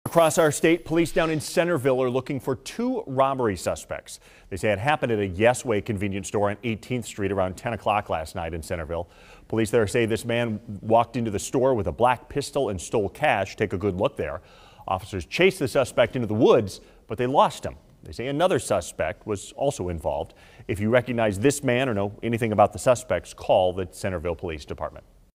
Across our state, police down in Centerville are looking for two robbery suspects. They say it happened at a Yes Way convenience store on 18th Street around 10 o'clock last night in Centerville. Police there say this man walked into the store with a black pistol and stole cash. Take a good look there. Officers chased the suspect into the woods, but they lost him. They say another suspect was also involved. If you recognize this man or know anything about the suspects, call the Centerville Police Department.